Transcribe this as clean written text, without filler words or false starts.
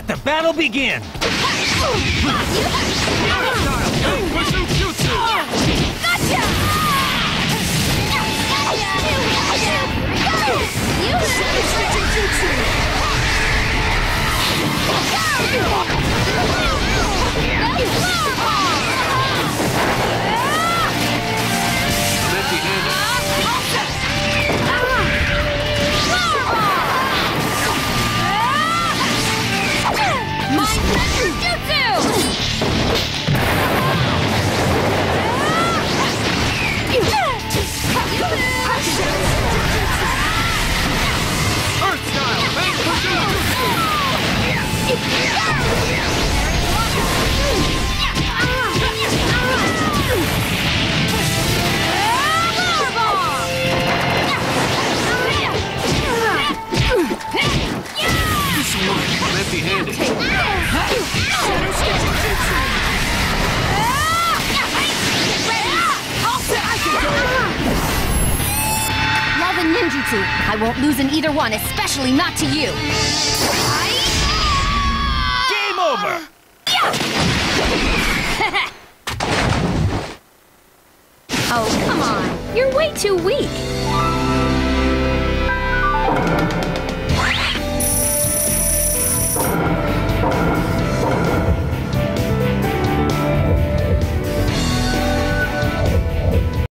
Let the battle begin! Love and ninjutsu. I won't lose in either one, especially not to you. Game over! Oh, come on. You're way too weak.